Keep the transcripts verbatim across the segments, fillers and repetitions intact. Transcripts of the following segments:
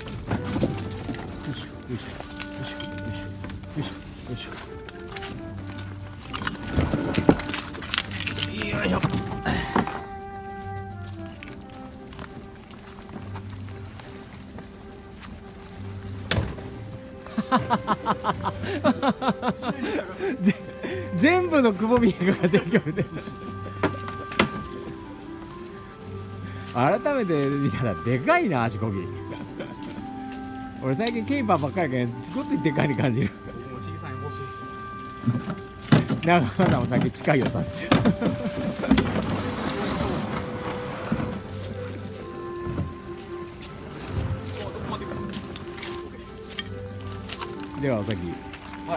よいしょよいしょよいしょよいしょよいしょよいしょよいしょ。ぜ全部のくぼみが出てきて改めて見たらでかいな足こぎ。俺最近ケイパーばっかりやけんごついでかいに感じる。長川さんもさっき近いよったではお先。 はい。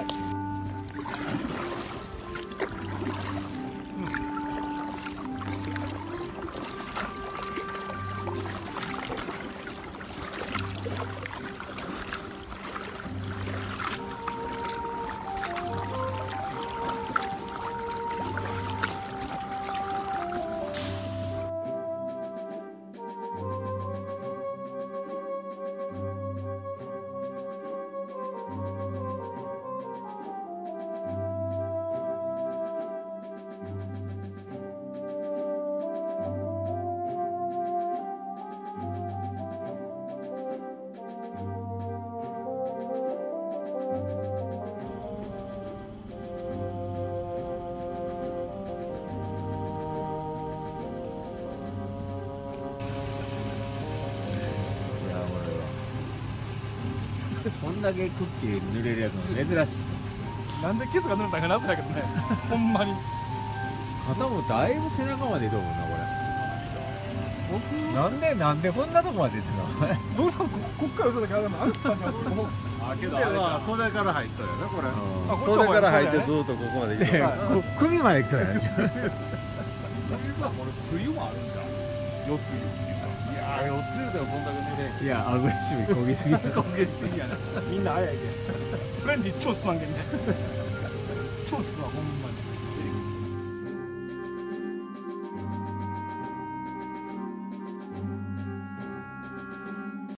こんだけクッキー塗れるやつも珍しい。 なんでケツが塗るんだか謎やけどね。ほんまに。 肩もだいぶ背中まで出とるもんなこれ。なんでなんでこんなとこまで出てんの。 どうしたのこっから嘘だけあるのあるかな。 あけどあれは袖から入ったよねこれ。 あこっちは袖から入ってずっとここまで行った。 首まで来たやん。 これ梅雨もあるんだ。夜梅雨っていうか。 いやー、四つ言うたらこんだけ濡れ。 いやアグレッシブに焦げすぎた。 焦げすぎやな。みんなあれやけん。フレンチ超すまんけんね。超すわほんまに。